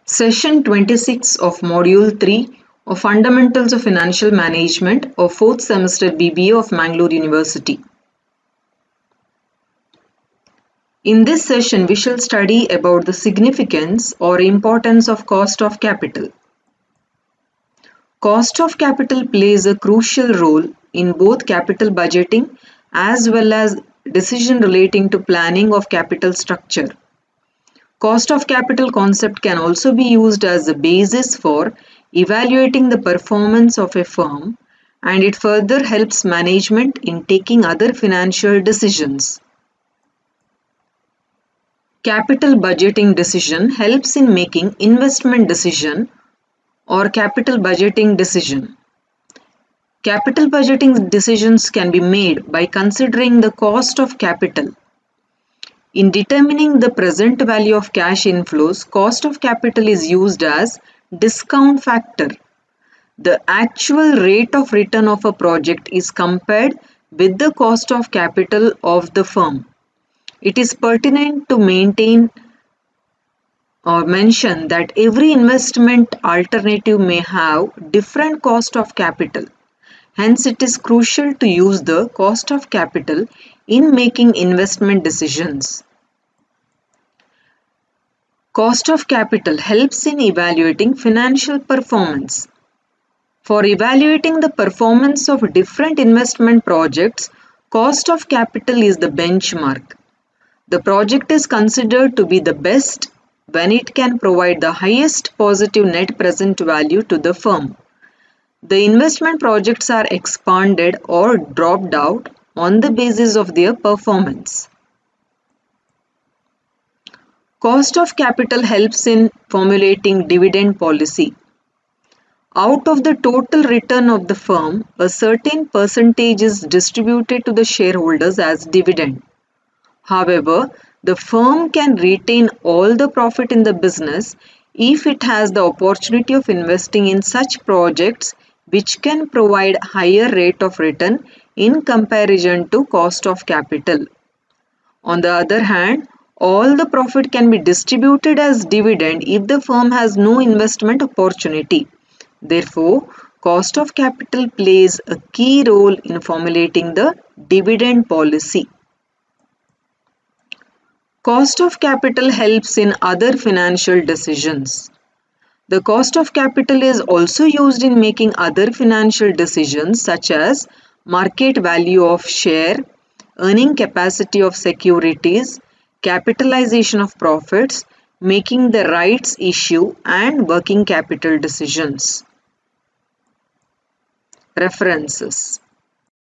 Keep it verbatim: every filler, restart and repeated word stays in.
Session twenty-six of Module three of Fundamentals of Financial Management of fourth semester B B A of Mangalore University. In this session, we shall study about the significance or importance of cost of capital. Cost of capital plays a crucial role in both capital budgeting as well as decision relating to planning of capital structure. Cost of capital concept can also be used as a basis for evaluating the performance of a firm, and it further helps management in taking other financial decisions. Capital budgeting decision helps in making investment decision or capital budgeting decision. Capital budgeting decisions can be made by considering the cost of capital. In determining the present value of cash inflows, cost of capital is used as discount factor. The actual rate of return of a project is compared with the cost of capital of the firm. It is pertinent to maintain or mention that every investment alternative may have different cost of capital. Hence, it is crucial to use the cost of capital in making investment decisions. Cost of capital helps in evaluating financial performance. For evaluating the performance of different investment projects, cost of capital is the benchmark. The project is considered to be the best when it can provide the highest positive net present value to the firm. The investment projects are expanded or dropped out on the basis of their performance. Cost of capital helps in formulating dividend policy. Out of the total return of the firm, a certain percentage is distributed to the shareholders as dividend. However, the firm can retain all the profit in the business if it has the opportunity of investing in such projects which can provide higher rate of return in comparison to cost of capital. On the other hand, all the profit can be distributed as dividend if the firm has no investment opportunity. Therefore, cost of capital plays a key role in formulating the dividend policy. Cost of capital helps in other financial decisions. The cost of capital is also used in making other financial decisions such as market value of share, earning capacity of securities, capitalization of profits, making the rights issue, and working capital decisions. References.